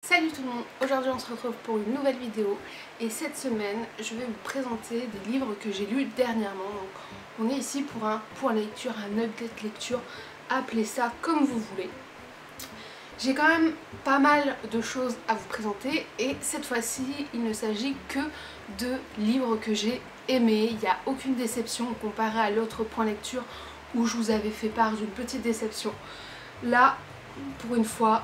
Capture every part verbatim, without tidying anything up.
Salut tout le monde, aujourd'hui on se retrouve pour une nouvelle vidéo et cette semaine je vais vous présenter des livres que j'ai lus dernièrement. Donc on est ici pour un point lecture, un update lecture, appelez ça comme vous voulez. J'ai quand même pas mal de choses à vous présenter et cette fois-ci il ne s'agit que de livres que j'ai aimés. Il n'y a aucune déception comparé à l'autre point lecture où je vous avais fait part d'une petite déception. Là, pour une fois,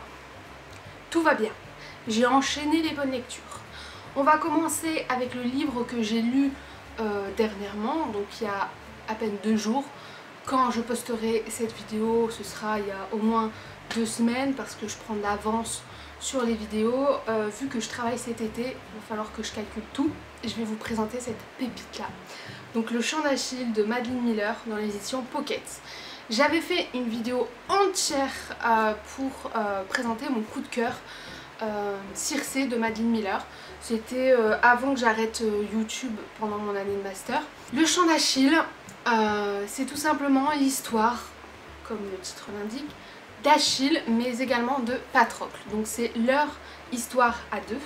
tout va bien. J'ai enchaîné les bonnes lectures. On va commencer avec le livre que j'ai lu euh, dernièrement, donc il y a à peine deux jours. Quand je posterai cette vidéo, ce sera il y a au moins deux semaines parce que je prends de l'avance sur les vidéos. Euh, vu que je travaille cet été, il va falloir que je calcule tout. Et je vais vous présenter cette pépite là. Donc Le Chant d'Achille de Madeline Miller dans l'édition Pocket. J'avais fait une vidéo entière euh, pour euh, présenter mon coup de cœur euh, Circé de Madeline Miller. C'était euh, avant que j'arrête euh, YouTube pendant mon année de master. Le Chant d'Achille, euh, c'est tout simplement l'histoire, comme le titre l'indique, d'Achille mais également de Patrocle. Donc c'est leur histoire à deux.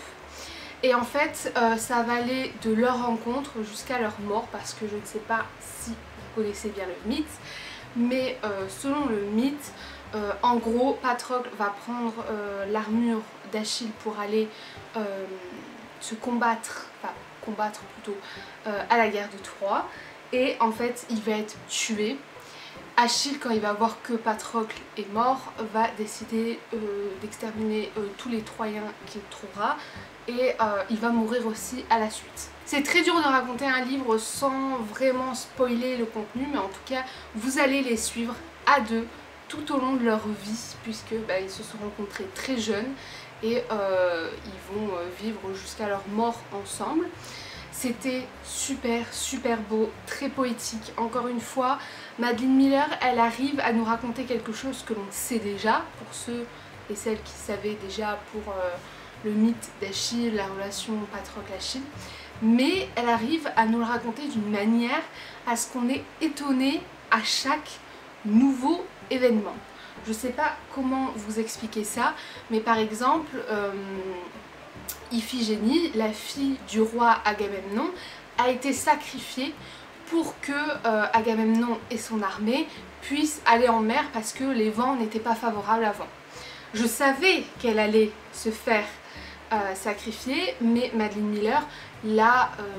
Et en fait euh, ça va aller de leur rencontre jusqu'à leur mort parce que je ne sais pas si vous connaissez bien le mythe. Mais euh, selon le mythe, euh, en gros, Patrocle va prendre euh, l'armure d'Achille pour aller euh, se combattre, enfin combattre plutôt, euh, à la guerre de Troie. Et en fait, il va être tué. Achille, quand il va voir que Patrocle est mort, va décider euh, d'exterminer euh, tous les Troyens qu'il trouvera. Et euh, il va mourir aussi à la suite. C'est très dur de raconter un livre sans vraiment spoiler le contenu, mais en tout cas vous allez les suivre à deux tout au long de leur vie puisque bah, ils se sont rencontrés très jeunes et euh, ils vont euh, vivre jusqu'à leur mort ensemble. C'était super super beau, très poétique. Encore une fois, Madeline Miller, elle arrive à nous raconter quelque chose que l'on sait déjà, pour ceux et celles qui savaient déjà pour euh, le mythe d'Achille, la relation Patrocle-Achille, mais elle arrive à nous le raconter d'une manière à ce qu'on est étonné à chaque nouveau événement. Je sais pas comment vous expliquer ça, mais par exemple, euh, Iphigénie, la fille du roi Agamemnon, a été sacrifiée pour que euh, Agamemnon et son armée puissent aller en mer parce que les vents n'étaient pas favorables avant. Je savais qu'elle allait se faire Euh, sacrifié, mais Madeline Miller l'a euh,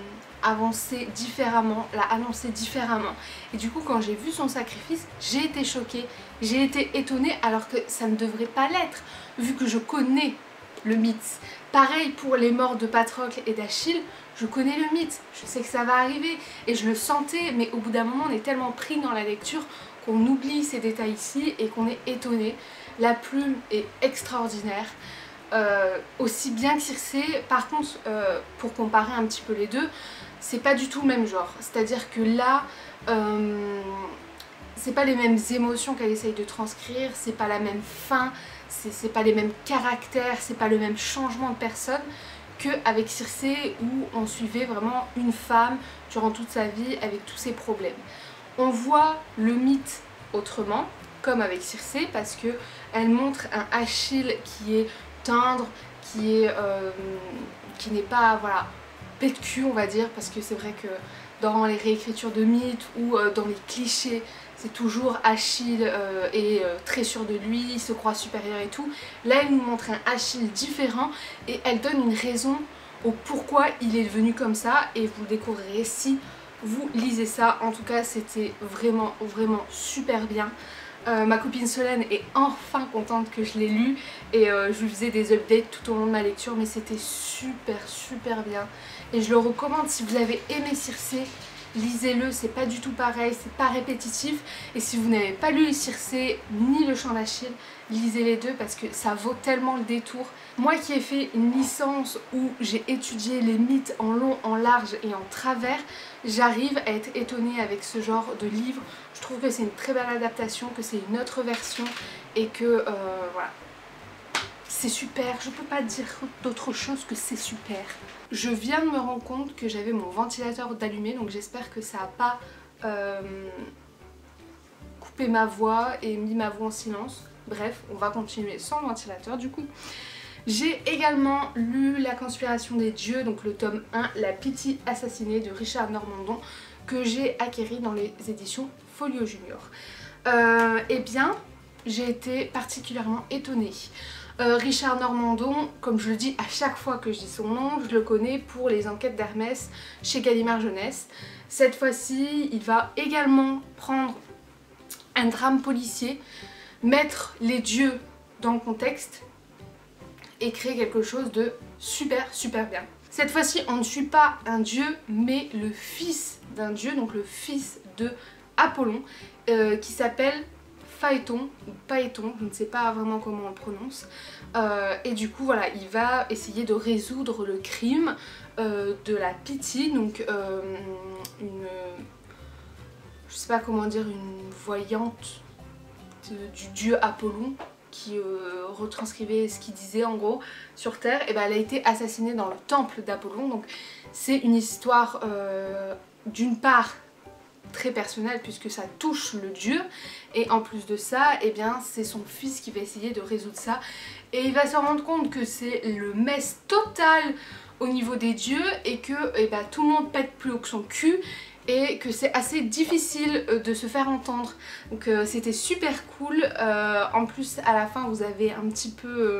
avancé différemment, l'a annoncé différemment. Et du coup, quand j'ai vu son sacrifice, j'ai été choquée, j'ai été étonnée, alors que ça ne devrait pas l'être, vu que je connais le mythe. Pareil pour les morts de Patrocle et d'Achille, je connais le mythe, je sais que ça va arriver, et je le sentais, mais au bout d'un moment, on est tellement pris dans la lecture qu'on oublie ces détails ici et qu'on est étonné. La plume est extraordinaire. Euh, aussi bien que Circé. Par contre, euh, pour comparer un petit peu les deux, c'est pas du tout le même genre. C'est-à-dire que là, euh, c'est pas les mêmes émotions qu'elle essaye de transcrire, c'est pas la même fin, c'est pas les mêmes caractères, c'est pas le même changement de personne qu'avec Circé où on suivait vraiment une femme durant toute sa vie avec tous ses problèmes. On voit le mythe autrement, comme avec Circé, parce que elle montre un Achille qui est tendre, qui est euh, qui n'est pas voilà pet de cul on va dire, parce que c'est vrai que dans les réécritures de mythes ou euh, dans les clichés c'est toujours Achille euh, est euh, très sûr de lui, il se croit supérieur et tout. Là elle nous montre un Achille différent et elle donne une raison au pourquoi il est devenu comme ça et vous le découvrirez si vous lisez ça. En tout cas c'était vraiment vraiment super bien. Euh, ma copine Solène est enfin contente que je l'ai lu et euh, je lui faisais des updates tout au long de ma lecture, mais c'était super super bien et je le recommande. Si vous avez aimé Circé, lisez-le, c'est pas du tout pareil, c'est pas répétitif, et si vous n'avez pas lu Circé ni Le Chant d'Achille, lisez les deux parce que ça vaut tellement le détour. Moi qui ai fait une licence où j'ai étudié les mythes en long, en large et en travers, j'arrive à être étonnée avec ce genre de livre. Je trouve que c'est une très belle adaptation, que c'est une autre version et que euh, voilà, c'est super. Je peux pas dire d'autre chose que c'est super. Je viens de me rendre compte que j'avais mon ventilateur d'allumé, donc j'espère que ça n'a pas euh, coupé ma voix et mis ma voix en silence. Bref, on va continuer sans ventilateur du coup. J'ai également lu La conspiration des dieux, donc le tome un, La Pythie assassinée de Richard Normandon, que j'ai acquéri dans les éditions Folio Junior. Euh, eh bien, j'ai été particulièrement étonnée. Euh, Richard Normandon, comme je le dis à chaque fois que je dis son nom, je le connais pour les enquêtes d'Hermès chez Gallimard Jeunesse. Cette fois-ci, il va également prendre un drame policier, mettre les dieux dans le contexte et créer quelque chose de super super bien. Cette fois-ci, on ne suit pas un dieu, mais le fils d'un dieu, donc le fils de Apollon, euh, qui s'appelle Phaéton, ou Paéton, je ne sais pas vraiment comment on le prononce. Euh, et du coup, voilà, il va essayer de résoudre le crime euh, de la Pythie, donc euh, une... je sais pas comment dire, une voyante de, du dieu Apollon, qui euh, retranscrivait ce qu'il disait en gros sur Terre. Et ben, elle a été assassinée dans le temple d'Apollon, donc c'est une histoire euh, d'une part très personnelle puisque ça touche le dieu, et en plus de ça, et bien c'est son fils qui va essayer de résoudre ça, et il va se rendre compte que c'est le mess total au niveau des dieux et que et ben, tout le monde pète plus haut que son cul, et que c'est assez difficile de se faire entendre. Donc euh, c'était super cool. Euh, en plus à la fin vous avez un petit peu euh,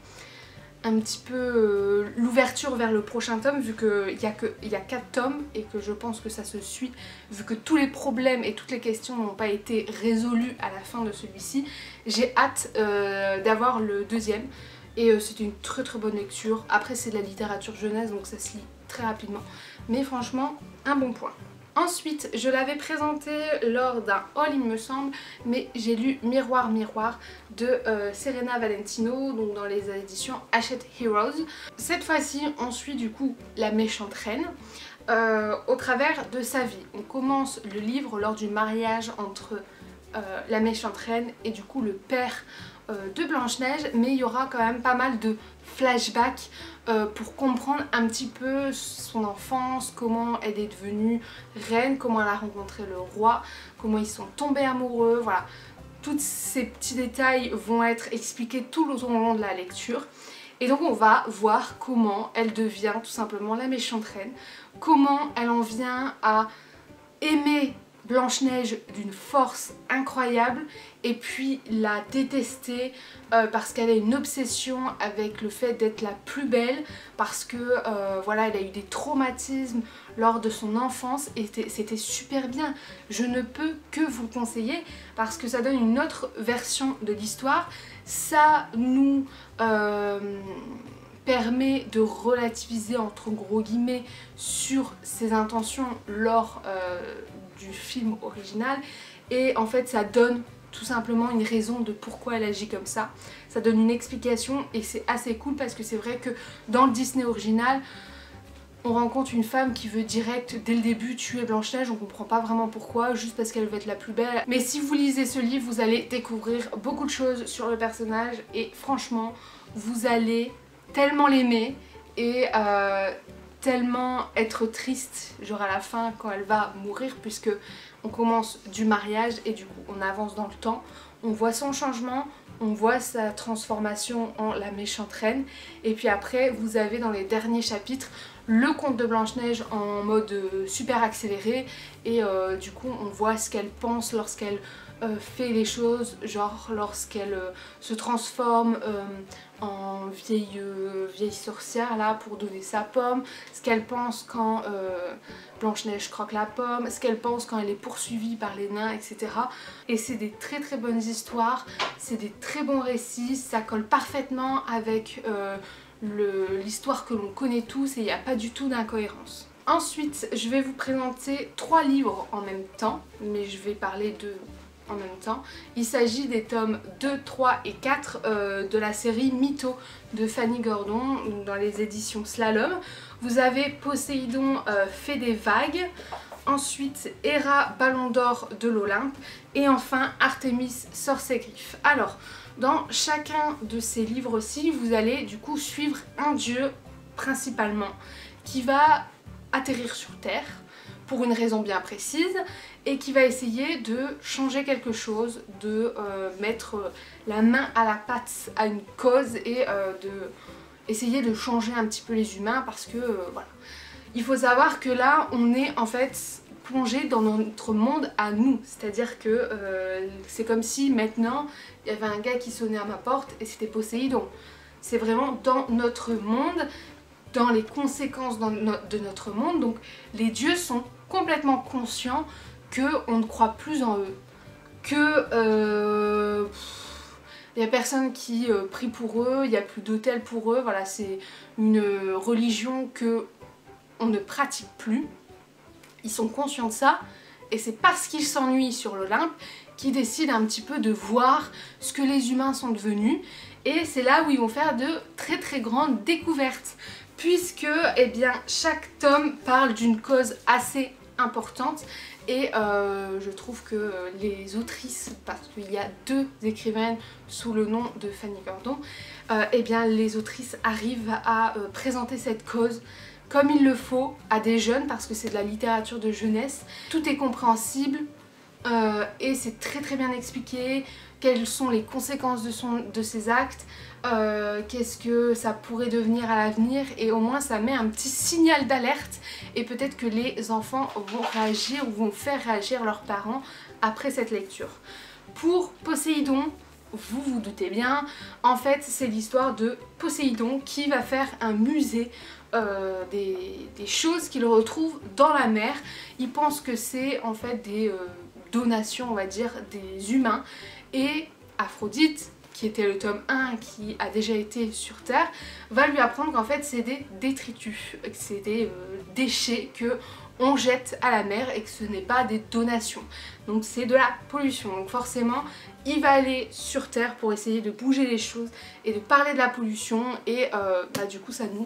un petit peu euh, l'ouverture vers le prochain tome, vu qu'il y a que il y a quatre tomes et que je pense que ça se suit, vu que tous les problèmes et toutes les questions n'ont pas été résolus à la fin de celui-ci. J'ai hâte euh, d'avoir le deuxième, et euh, c'était une très très bonne lecture. Après c'est de la littérature jeunesse donc ça se lit très rapidement, mais franchement un bon point. Ensuite, je l'avais présenté lors d'un haul il me semble, mais j'ai lu Miroir Miroir de euh, Serena Valentino, donc dans les éditions Hachette Heroes. Cette fois-ci, on suit du coup la méchante reine euh, au travers de sa vie. On commence le livre lors du mariage entre euh, la méchante reine et du coup le père euh, de Blanche-Neige, mais il y aura quand même pas mal de flashbacks Euh, pour comprendre un petit peu son enfance, comment elle est devenue reine, comment elle a rencontré le roi, comment ils sont tombés amoureux, voilà. Tous ces petits détails vont être expliqués tout au long de la lecture. Et donc on va voir comment elle devient tout simplement la méchante reine, comment elle en vient à aimer Blanche-Neige d'une force incroyable et puis la détester euh, parce qu'elle a une obsession avec le fait d'être la plus belle, parce que euh, voilà, elle a eu des traumatismes lors de son enfance, et c'était super bien. Je ne peux que vous le conseiller parce que ça donne une autre version de l'histoire. Ça nous euh, permet de relativiser entre gros guillemets sur ses intentions lors euh, du film original, et en fait ça donne tout simplement une raison de pourquoi elle agit comme ça. Ça donne une explication et c'est assez cool parce que c'est vrai que dans le Disney original, on rencontre une femme qui veut direct dès le début tuer Blanche-Neige, on comprend pas vraiment pourquoi, juste parce qu'elle veut être la plus belle. Mais si vous lisez ce livre, vous allez découvrir beaucoup de choses sur le personnage et franchement, vous allez tellement l'aimer et euh, tellement être triste genre à la fin quand elle va mourir, puisque on commence du mariage et du coup on avance dans le temps, on voit son changement, on voit sa transformation en la méchante reine, et puis après vous avez dans les derniers chapitres le conte de Blanche-Neige en mode euh, super accéléré, et euh, du coup on voit ce qu'elle pense lorsqu'elle euh, fait les choses, genre lorsqu'elle euh, se transforme euh, en vieille, euh, vieille sorcière là pour donner sa pomme, ce qu'elle pense quand euh, Blanche-Neige croque la pomme, ce qu'elle pense quand elle est poursuivie par les nains, et cetera. Et c'est des très très bonnes histoires, c'est des très bons récits, ça colle parfaitement avec euh, l'histoire que l'on connaît tous et il n'y a pas du tout d'incohérence. Ensuite, je vais vous présenter trois livres en même temps, mais je vais parler de en même temps. Il s'agit des tomes deux, trois et quatre euh, de la série Mytho de Fanny Gordon dans les éditions Slalom. Vous avez Poséidon euh, fait des vagues, ensuite Héra Ballon d'or de l'Olympe, et enfin Artémis Sorcier-Griffe. Alors, dans chacun de ces livres-ci, vous allez du coup suivre un dieu principalement qui va atterrir sur Terre pour une raison bien précise et qui va essayer de changer quelque chose, de euh, mettre la main à la pâte à une cause et euh, de essayer de changer un petit peu les humains parce que euh, voilà. Il faut savoir que là on est en fait plongé dans notre monde à nous, c'est-à-dire que euh, c'est comme si maintenant il y avait un gars qui sonnait à ma porte et c'était Poséidon. C'est vraiment dans notre monde, dans les conséquences dans no de notre monde, donc les dieux sont complètement conscients qu'on ne croit plus en eux, que euh, il n'y a personne qui euh, prie pour eux, il n'y a plus d'autel pour eux, voilà, c'est une religion que on ne pratique plus. Ils sont conscients de ça et c'est parce qu'ils s'ennuient sur l'Olympe qu'ils décident un petit peu de voir ce que les humains sont devenus et c'est là où ils vont faire de très très grandes découvertes puisque eh bien, chaque tome parle d'une cause assez importante et euh, je trouve que les autrices, parce qu'il y a deux écrivaines sous le nom de Fanny Gordon, euh, eh bien les autrices arrivent à euh, présenter cette cause comme il le faut à des jeunes parce que c'est de la littérature de jeunesse. Tout est compréhensible euh, et c'est très très bien expliqué quelles sont les conséquences de, son, de ses actes, euh, qu'est-ce que ça pourrait devenir à l'avenir et au moins ça met un petit signal d'alerte et peut-être que les enfants vont réagir ou vont faire réagir leurs parents après cette lecture. Pour Poséidon, vous vous doutez bien, en fait c'est l'histoire de Poséidon qui va faire un musée euh, des, des choses qu'il retrouve dans la mer. Il pense que c'est en fait des euh, donations, on va dire, des humains et Aphrodite, qui était le tome un, qui a déjà été sur Terre, va lui apprendre qu'en fait c'est des détritus, c'est des euh, déchets que on jette à la mer et que ce n'est pas des donations. Donc c'est de la pollution. Donc forcément, il va aller sur Terre pour essayer de bouger les choses et de parler de la pollution et euh, bah, du coup ça nous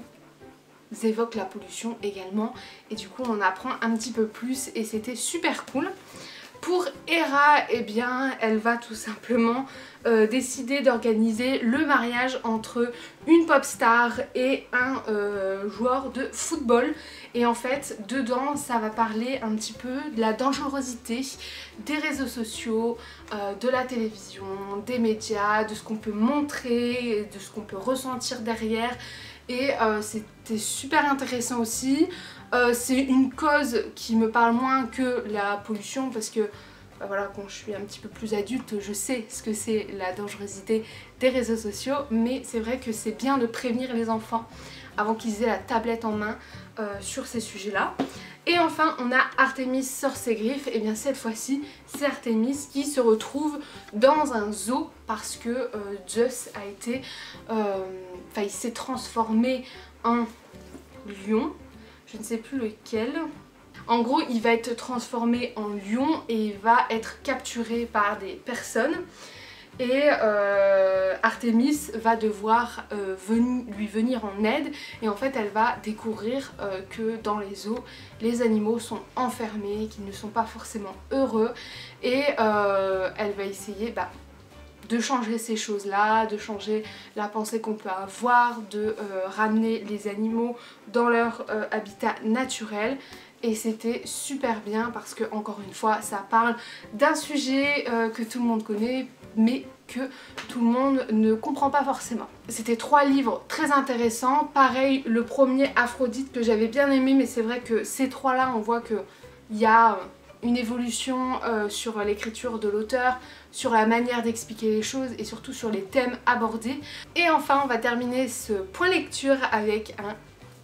évoque la pollution également et du coup on apprend un petit peu plus et c'était super cool. Pour Hera, eh bien, elle va tout simplement euh, décider d'organiser le mariage entre une pop star et un euh, joueur de football. Et en fait, dedans, ça va parler un petit peu de la dangerosité des réseaux sociaux, euh, de la télévision, des médias, de ce qu'on peut montrer, de ce qu'on peut ressentir derrière. Et euh, c'était super intéressant aussi. Euh, c'est une cause qui me parle moins que la pollution parce que bah voilà, quand je suis un petit peu plus adulte, je sais ce que c'est la dangerosité des réseaux sociaux, mais c'est vrai que c'est bien de prévenir les enfants avant qu'ils aient la tablette en main euh, sur ces sujets-là. Et enfin, on a Artémis sort ses griffes, et bien cette fois-ci, c'est Artémis qui se retrouve dans un zoo parce que euh, Zeus a été, euh, enfin il s'est transformé en lion. Je ne sais plus lequel. En gros, il va être transformé en lion et il va être capturé par des personnes. Et euh, Artémis va devoir euh, ven lui venir en aide. Et en fait, elle va découvrir euh, que dans les zoos, les animaux sont enfermés, qu'ils ne sont pas forcément heureux. Et euh, elle va essayer... Bah, de changer ces choses-là, de changer la pensée qu'on peut avoir, de euh, ramener les animaux dans leur euh, habitat naturel. Et c'était super bien parce que, encore une fois, ça parle d'un sujet euh, que tout le monde connaît, mais que tout le monde ne comprend pas forcément. C'était trois livres très intéressants. Pareil, le premier, Aphrodite, que j'avais bien aimé, mais c'est vrai que ces trois-là, on voit qu'il y a une évolution euh, sur l'écriture de l'auteur, sur la manière d'expliquer les choses et surtout sur les thèmes abordés. Et enfin, on va terminer ce point lecture avec un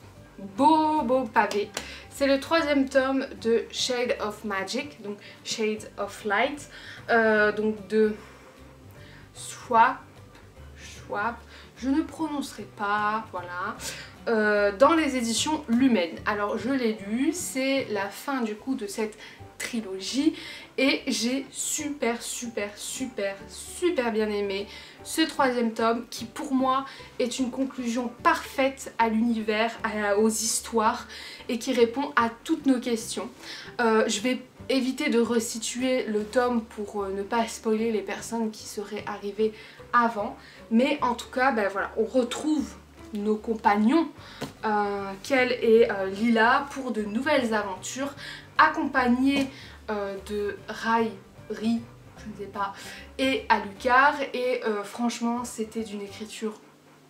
beau beau pavé. C'est le troisième tome de Shade of Magic, donc Shades of Light, euh, donc de Schwab, Schwab, je ne prononcerai pas, voilà, euh, dans les éditions Lumen. Alors je l'ai lu, c'est la fin du coup de cette trilogie et j'ai super super super super bien aimé ce troisième tome qui pour moi est une conclusion parfaite à l'univers, aux histoires et qui répond à toutes nos questions. Euh, je vais éviter de resituer le tome pour ne pas spoiler les personnes qui seraient arrivées avant, mais en tout cas ben voilà, on retrouve nos compagnons euh, Kel et euh, Lila pour de nouvelles aventures accompagnés euh, de Rai, Ri, je ne sais pas, et Alucard et euh, franchement c'était d'une écriture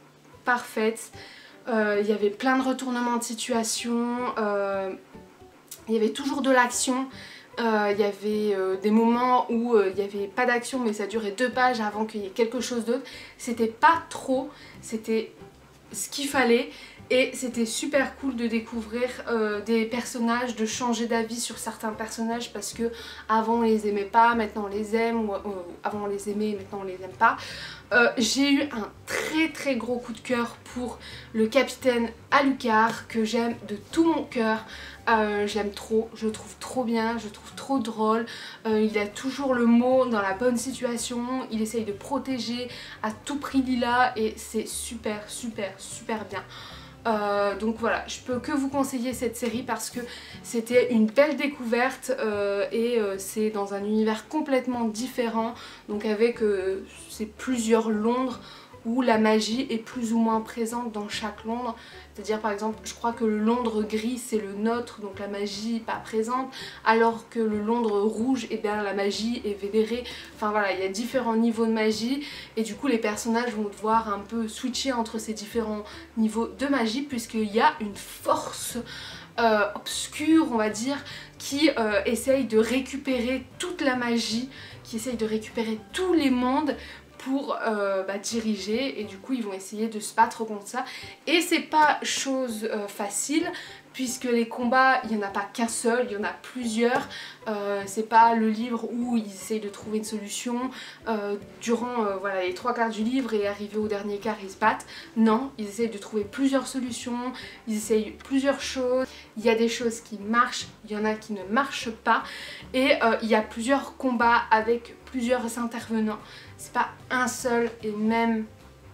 parfaite. Euh, il y avait plein de retournements de situation, euh, il y avait toujours de l'action. Euh, il y avait euh, des moments où euh, il n'y avait pas d'action mais ça durait deux pages avant qu'il y ait quelque chose d'autre. C'était pas trop, c'était ce qu'il fallait et c'était super cool de découvrir euh, des personnages, de changer d'avis sur certains personnages parce que avant on les aimait pas, maintenant on les aime, ou euh, avant on les aimait, maintenant on les aime pas. Euh, j'ai eu un très très gros coup de cœur pour le capitaine Alucard que j'aime de tout mon cœur. Euh, je l'aime trop, je le trouve trop bien, je le trouve trop drôle, euh, il a toujours le mot dans la bonne situation, il essaye de protéger à tout prix Lila et c'est super super super bien. Euh, donc voilà, je peux que vous conseiller cette série parce que c'était une belle découverte euh, et euh, c'est dans un univers complètement différent, donc avec euh, ces plusieurs Londres où la magie est plus ou moins présente dans chaque Londres. C'est-à-dire par exemple, je crois que le Londres gris c'est le nôtre, donc la magie pas présente, alors que le Londres rouge, et eh bien la magie est vénérée. Enfin voilà, il y a différents niveaux de magie et du coup les personnages vont devoir un peu switcher entre ces différents niveaux de magie puisqu'il y a une force euh, obscure, on va dire, qui euh, essaye de récupérer toute la magie, qui essaye de récupérer tous les mondes pour euh, bah, diriger et du coup ils vont essayer de se battre contre ça et c'est pas chose euh, facile puisque les combats il n'y en a pas qu'un seul, il y en a plusieurs, euh, c'est pas le livre où ils essayent de trouver une solution euh, durant euh, voilà, les trois quarts du livre et arrivé au dernier quart ils se battent, non, ils essayent de trouver plusieurs solutions, ils essayent plusieurs choses, il y a des choses qui marchent, il y en a qui ne marchent pas et euh, il y a plusieurs combats avec plusieurs intervenants. C'est pas un seul et même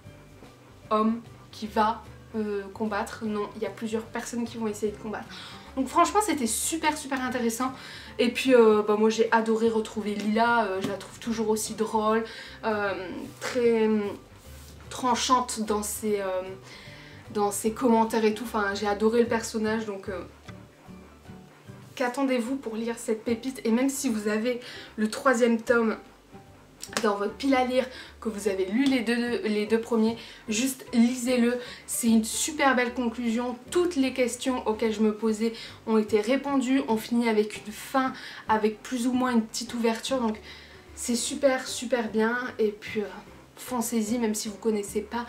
homme qui va euh, combattre, non, il y a plusieurs personnes qui vont essayer de combattre. Donc franchement c'était super super intéressant et puis euh, bah, moi j'ai adoré retrouver Lila, euh, je la trouve toujours aussi drôle, euh, très euh, tranchante dans ses, euh, dans ses commentaires et tout, enfin j'ai adoré le personnage donc... Euh, qu'attendez-vous pour lire cette pépite? Et même si vous avez le troisième tome dans votre pile à lire, que vous avez lu les deux, les deux premiers, juste lisez-le, c'est une super belle conclusion, toutes les questions auxquelles je me posais ont été répondues, on finit avec une fin, avec plus ou moins une petite ouverture, donc c'est super super bien et puis euh, foncez-y même si vous connaissez pas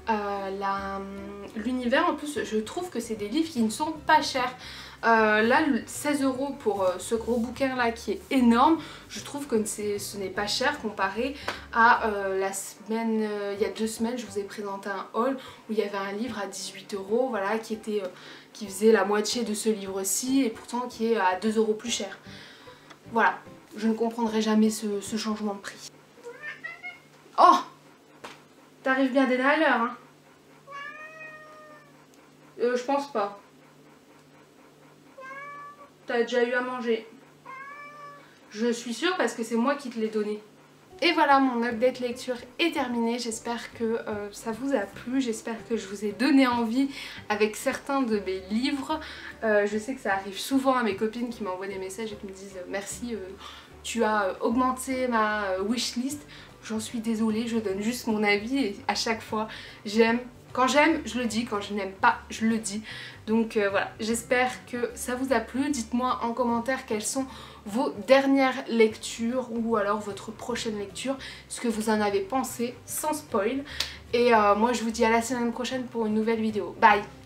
euh, l'univers. En plus je trouve que c'est des livres qui ne sont pas chers. Euh, là seize euros pour euh, ce gros bouquin là qui est énorme, je trouve que ce n'est pas cher comparé à euh, la semaine, euh, il y a deux semaines je vous ai présenté un haul où il y avait un livre à dix-huit euros, voilà, qui était euh, qui faisait la moitié de ce livre-ci et pourtant qui est à deux euros plus cher. Voilà, je ne comprendrai jamais ce, ce changement de prix. Oh, t'arrives bien dès à l'heure hein? Euh, je pense pas. T'as déjà eu à manger. Je suis sûre parce que c'est moi qui te l'ai donné. Et voilà, mon update lecture est terminé. J'espère que euh, ça vous a plu. J'espère que je vous ai donné envie avec certains de mes livres. Euh, je sais que ça arrive souvent à mes copines qui m'envoient des messages et qui me disent euh, merci, euh, tu as augmenté ma euh, wishlist. J'en suis désolée, je donne juste mon avis et à chaque fois j'aime. Quand j'aime, je le dis, quand je n'aime pas, je le dis. Donc euh, voilà, j'espère que ça vous a plu. Dites-moi en commentaire quelles sont vos dernières lectures ou alors votre prochaine lecture, ce que vous en avez pensé sans spoil. Et euh, moi je vous dis à la semaine prochaine pour une nouvelle vidéo. Bye!